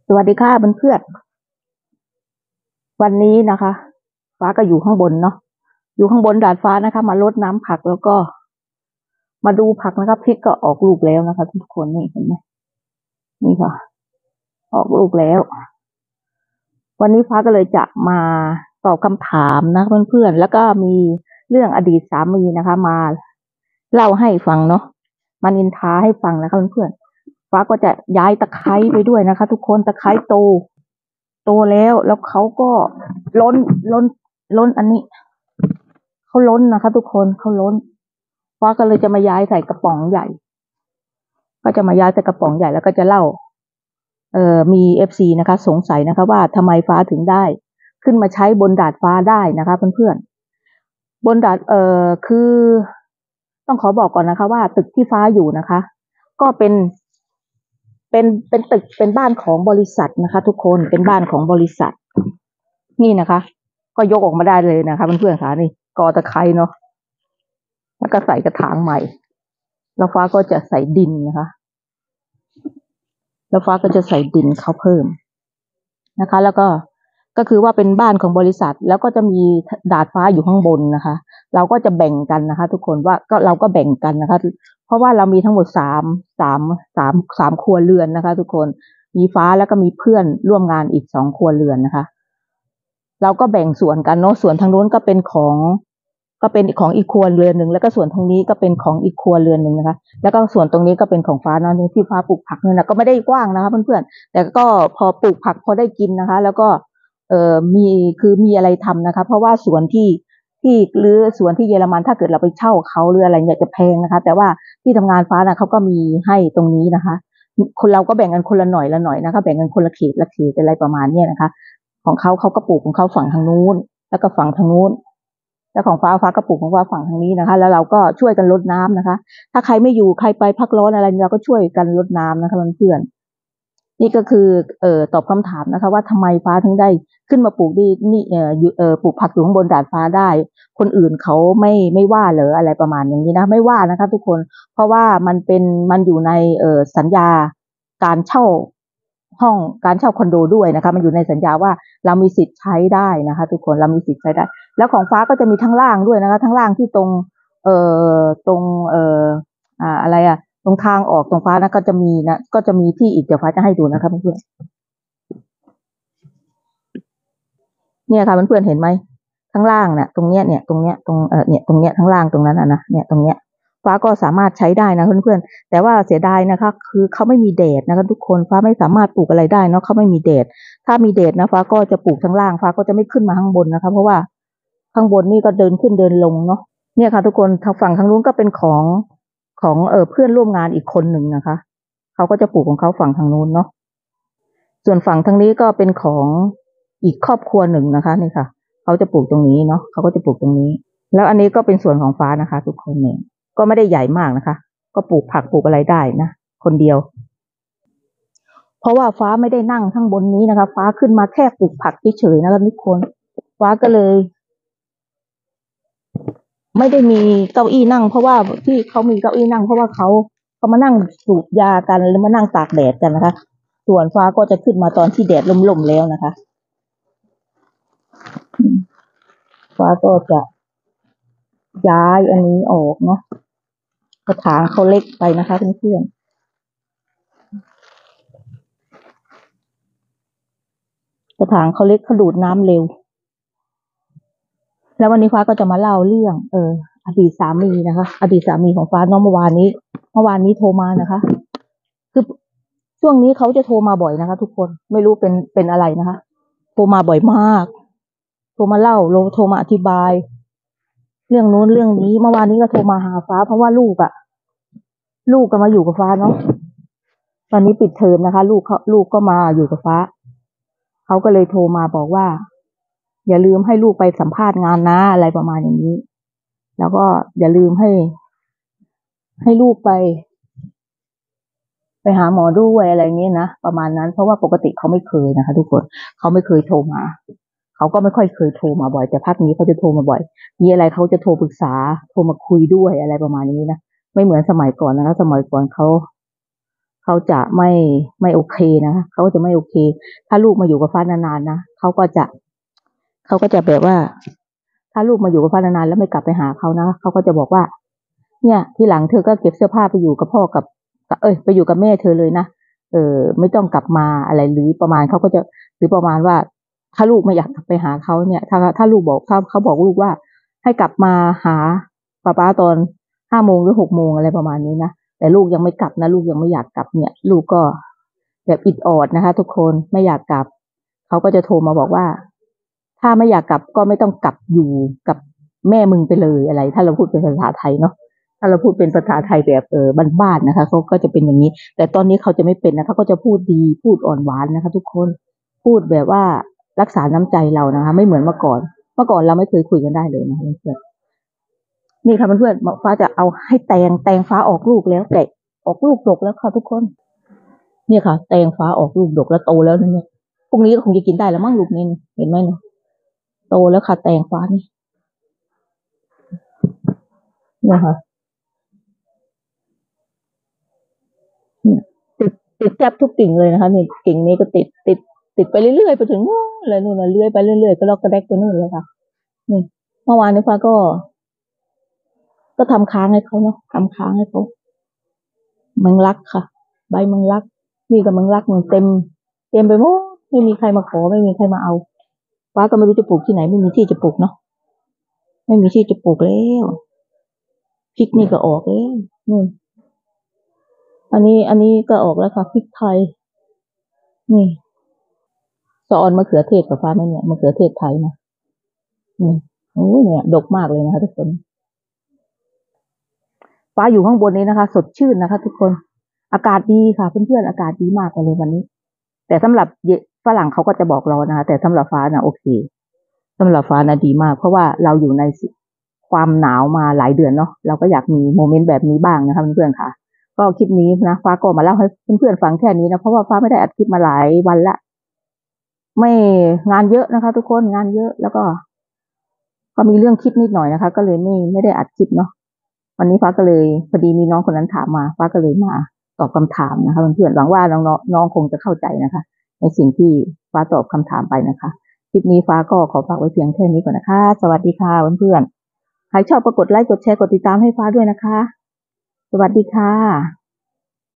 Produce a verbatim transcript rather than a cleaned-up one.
สวัสดีค่ะเพื่อนๆวันนี้นะคะ ฟ้าก็อยู่ข้างบนเนาะอยู่ข้างบนดาดฟ้านะคะมารดน้ำผักแล้วก็ มาดูผักนะคะพริกก็ออกลูกแล้วนะคะ ทุกคนนี่เห็นไหมนี่ค่ะ ออกลูกแล้ว วันนี้ฟ้าก็เลยจะมาตอบคำถามนะเพื่อนๆแล้วก็มีเรื่องอดีตสามีนะคะ มาเล่าให้ฟังเนาะมานินทาให้ฟังนะคะเพื่อนๆฟ้าก็จะย้ายตะไคร้ไปด้วยนะคะ ทุกคนตะไคร้โตโตแล้วแล้วเขาก็ล้นล้นล้นอันนี้เขาล้นนะคะ ทุกคนเขาล้นฟ้าก็เลยจะมาย้ายใส่กระป๋องใหญ่ก็จะมาย้ายใส่กระป๋องใหญ่แล้วก็จะเล่าเอ่อมีเอฟซีนะคะ สงสัยนะคะ ว่าทำไมฟ้าถึงได้ขึ้นมาใช้บนดาดฟ้าได้นะคะเพื่อนๆบนดาดเอ่อคือต้องขอบอกก่อนนะคะ ว่าตึกที่ฟ้าอยู่นะคะ ก็เป็นเป็นเป็นตึกเป็นบ้านของบริษัทนะคะ ทุกคนเป็นบ้านของบริษัทนี่นะคะ ก็ยกออกมาได้เลยนะคะเพื่อนๆค่ะนี่กอตะไคร้เนาะแล้วก็ใส่กระถางใหม่แล้วฟ้าก็จะใส่ดินนะคะแล้วฟ้าก็จะใส่ดินเขาเพิ่มนะคะ แล้วก็ก็คือว่าเป็นบ้านของบริษัทแล้วก็จะมีดาดฟ้าอยู่ข้างบนนะคะ เราก็จะแบ่งกันนะคะ ทุกคนว่าก็เราก็แบ่งกันนะคะ เพราะว่าเรามีทั้งหมดสามสามสามสามครัวเรือนนะคะ ทุกคนมีฟ้าแล้วก็มีเพื่อนร่วมงานอีกสองครัวเรือนนะคะเราก็แบ่งส่วนกันเนาะส่วนทางโน้นก็เป็นของก็เป็นของอีกครัวเรือนหนึ่งแล้วก็ส่วนทางนี้ก็เป็นของอีกครัวเรือนหนึ่งนะคะแล้วก็ส่วนตรงนี้ก็เป็นของฟ้าเนาะที่ฟ้าปลูกผักเนี่ยนะก็ไม่ได้กว้างนะคะเพื่อนๆแต่ก็พอปลูกผักพอได้กินนะคะแล้วก็เอ่อมีคือมีอะไรทำนะคะเพราะว่าสวนที่ที่หรือสวนที่เยอรมันถ้าเกิดเราไปเช่าเขาหรืออะไรเนี่ยจะแพงนะคะแต่ว่าที่ทำงานฟ้านะเขาก็มีให้ตรงนี้นะคะคนเราก็แบ่งกันคนละหน่อยละหน่อยนะคะแบ่งกันคนละเขตละเขตอะไรประมาณเนี้ยนะคะของเขาเขาก็ปลูกของเขาฝั่งทางนู้นแล้วก็ฝั่งทางนู้นแล้วของฟ้าฟ้าก็ปลูกของฟ้าฝั่งทางนี้นะคะแล้วเราก็ช่วยกันรดน้ำนะคะถ้าใครไม่อยู่ใครไปพักร้อนอะไรเราก็ช่วยกันรดน้ำนะคะเพื่อนๆนี่ก็คือเอ่อตอบคำถามนะคะว่าทำไมฟ้าถึงได้ขึ้นมาปลูกดีนี่เอ่อเอ่อปลูกผักอยู่ข้างบนดาดฟ้าได้คนอื่นเขาไม่ไม่ว่าเหรออะไรประมาณอย่างนี้นะไม่ว่านะคะทุกคนเพราะว่ามันเป็นมันอยู่ในเอ่อสัญญาการเช่าห้องการเช่าคอนโดด้วยนะคะมันอยู่ในสัญญาว่าเรามีสิทธิ์ใช้ได้นะคะทุกคนเรามีสิทธิ์ใช้ได้แล้วของฟ้าก็จะมีทั้งล่างด้วยนะคะทั้งล่างที่ตรงเอ่อตรงเอ่ออ่าอะไรอ่ะตรงทางออกตรงฟ้านะก็จะมีนะก็จะมีที่อีกเดี๋ยวฟ้าจะให้ดูนะคะเพื่อนเนี่ยค่ะเพื่อนๆเห็นไหมข้างล่างเนี่ยตรงเนี้ยเนี่ยตรงเนี้ยตรงเอ่อเนี่ยตรงเนี้ยข้างล่างตรงนั้นอ่ะนะเนี่ยตรงเนี้ยฟ้าก็สามารถใช้ได้นะเพื่อนๆแต่ว่าเสียดายนะคะคือเขาไม่มีแดดนะคะทุกคนฟ้าไม่สามารถปลูกอะไรได้เนาะเขาไม่มีแดดถ้ามีแดดนะฟ้าก็จะปลูกข้างล่างฟ้าก็จะไม่ขึ้นมาข้างบนนะคะเพราะว่าข้างบนนี่ก็เดินขึ้นเดินลงเนาะเนี่ยค่ะทุกคนทางฝั่งทางนู้นก็เป็นของของเออเพื่อนร่วมงานอีกคนหนึ่งนะคะเขาก็จะปลูกของเขาฝั่งทางนู้นเนาะส่วนฝั่งทางนี้ก็เป็นของอีกครอบครัวหนึ่งนะคะนี่ค่ะเขาจะปลูกตรงนี้เนาะเขาก็จะปลูกตรงนี้แล้วอันนี้ก็เป็นส่วนของฟ้านะคะทุกคนเนี่ยก็ไม่ได้ใหญ่มากนะคะก็ปลูกผักปลูกอะไรได้นะคนเดียวเพราะว่าฟ้าไม่ได้นั่งข้างบนนี้นะคะฟ้าขึ้นมาแค่ปลูกผักเฉยๆนะคะทุกคนฟ้าก็เลยไม่ได้มีเก้าอี้นั่งเพราะว่าที่เขามีเก้าอี้นั่งเพราะว่าเขาเขามานั่งสูบยากันหรือมานั่งตากแดดกันนะคะส่วนฟ้าก็จะขึ้นมาตอนที่แดดล่มๆแล้วนะคะฟ้าก็จะย้ายอันนี้ออกเนาะกระถางเขาเล็กไปนะคะเพื่อนๆกระถางเขาเล็กเขาดูดน้ำเร็วแล้ววันนี้ฟ้าก็จะมาเล่าเรื่องเอออดีตสามีนะคะอดีตสามีของฟ้าเนาะเมื่อวานนี้เมื่อวานนี้โทรมานะคะคือช่วงนี้เขาจะโทรมาบ่อยนะคะทุกคนไม่รู้เป็นเป็นอะไรนะคะโทรมาบ่อยมากโทรมาเล่าโทรมาอธิบายเรื่องนู้นเรื่องนี้เมื่อวานนี้ก็โทรมาหาฟ้าเพราะว่าลูกอ่ะลูกก็มาอยู่กับฟ้าเนาะตอนนี้ปิดเทอมนะคะลูกเขาลูกก็มาอยู่กับฟ้าเขาก็เลยโทรมาบอกว่าอย่าลืมให้ลูกไปสัมภาษณ์งานนะอะไรประมาณอย่างนี้แล้วก็อย่าลืมให้ให้ลูกไปไปหาหมอด้วยอะไรเงี้ยนะประมาณนั้นเพราะว่าปกติเขาไม่เคยนะคะทุกคนเขาไม่เคยโทรมาเขาก็ไม่ค่อยเคยโทรมาบ่อยแต่พักนี้เขาจะโทรมาบ่อยมีอะไรเขาจะโทรปรึกษาโทรมาคุยด้วยอะไรประมาณนี้นะไม่เหมือนสมัยก่อนนะคะสมัยก่อนเขาเขเขาจะไม่ไม่โอเคนะคะเขาจะไม่โอเคถ้าลูกมาอยู่กับฟ้านานๆนะเขาก็จะเขาก็จะแบบว่าถ้าลูกมาอยู่กับฟ้านานๆแล้วไม่กลับไปหาเขานะเขาก็จะบอกว่าเนี่ยที่หลังเธอก็เก็บเสื้อผ้าไปอยู่กับพ่อกับเอ้ยไปอยู่กับแม่เธอเลยนะเออไม่ต้องกลับมาอะไรหรือประมาณเขาก็จะหรือประมาณว่าถ้าลูกไม่อยากกลับไปหาเขาเนี่ยถ้าถ้าลูกบอกถ้าเขาบอกลูกว่าให้กลับมาหาป้าป้าตอนห้าโมงหรือหกโมงอะไรประมาณนี้นะแต่ลูกยังไม่กลับนะลูกยังไม่อยากกลับเนี่ยลูกก็แบบอิดออดนะคะทุกคนไม่อยากกลับเขาก็จะโทรมาบอกว่าถ้าไม่อยากกลับก็ไม่ต้องกลับอยู่กับแม่มึงไปเลยอะไรถ้าเราพูดเป็นภาษาไทยเนาะถ้าเราพูดเป็นภาษาไทยแบบเออบ้านๆนะคะเขาก็จะเป็นอย่างนี้แต่ตอนนี้เขาจะไม่เป็นนะคะเขาก็จะพูดดีพูดอ่อนหวานนะคะทุกคนพูดแบบว่ารักษาน้ำใจเรานะคะไม่เหมือนเมื่อก่อนเมื่อก่อนเราไม่เคยคุยกันได้เลยนะคะเพื่อนนี่ค่ะเพื่อนๆฟ้าจะเอาให้แตงแตงฟ้าออกลูกแล้วแตกออกลูกดกแล้วค่ะทุกคนเนี่ยค่ะแตงฟ้าออกลูกดกแล้วโตแล้วนะเนี่ยพรุ่งนี้ก็คงจะกินได้แล้วมั้งลูกนี่เห็นไหมเนี่ยโตแล้วค่ะแตงฟ้านี่เนี่ยค่ะติดติดแทบทุกกิ่งเลยนะคะนี่กิ่งนี้ก็ติดติดติดไปเรื่อยๆไปถึงนู่นเลยนู่นเลยเรื่อยไปเรื่อยๆก็ลอกกระแดกไปนู่นเลยค่ะนี่เมื่อวานนี้ฟ้าก็ก็ทำค้างให้เขาเนาะทำค้างให้เขามังลักค่ะใบมังลักนี่กับมังลักมันเต็มเต็มไปหมดไม่มีใครมาขอไม่มีใครมาเอาฟ้าก็ไม่รู้จะปลูกที่ไหนไม่มีที่จะปลูกเนาะไม่มีที่จะปลูกแล้วพริกนี่ก็ออกแล้วนู่นอันนี้อันนี้ก็ออกแล้วค่ะพริกไทยนี่สะออนมะเขือเทศกับฟ้าไหมเนี่ยมะเขือเทศไทยนะนี่โอ้ยเนี่ยดกมากเลยนะคะทุกคนฟ้าอยู่ข้างบนนี้นะคะสดชื่นนะคะทุกคนอากาศดีค่ะเพื่อนๆอากาศดีมากเลยวันนี้แต่สำหรับฝรั่งเขาก็จะบอกร้อนนะคะแต่สำหรับฟ้านะโอเคสำหรับฟ้านะดีมากเพราะว่าเราอยู่ในความหนาวมาหลายเดือนเนาะเราก็อยากมีโมเมนต์แบบนี้บ้างนะคะเพื่อนๆค่ะก็คลิปนี้นะฟ้าก็มาเล่าให้เพื่อนๆฟังแค่นี้นะเพราะว่าฟ้าไม่ได้อัดคลิปมาหลายวันละไม่งานเยอะนะคะทุกคนงานเยอะแล้วก็ก็มีเรื่องคิดนิดหน่อยนะคะก็เลยไม่ไม่ได้อัดคลิปเนาะวันนี้ฟ้าก็เลยพอดีมีน้องคนนั้นถามมาฟ้าก็เลยมาตอบคำถามนะคะเพื่อนๆหวังว่าน้องน้องคงจะเข้าใจนะคะในสิ่งที่ฟ้าตอบคำถามไปนะคะคลิปนี้ฟ้าก็ขอฝากไว้เพียงแค่นี้ก่อนนะคะสวัสดีค่ะเพื่อนๆใครชอบก็กดไลค์กดแชร์กดติดตามให้ฟ้าด้วยนะคะสวัสดีค่ะ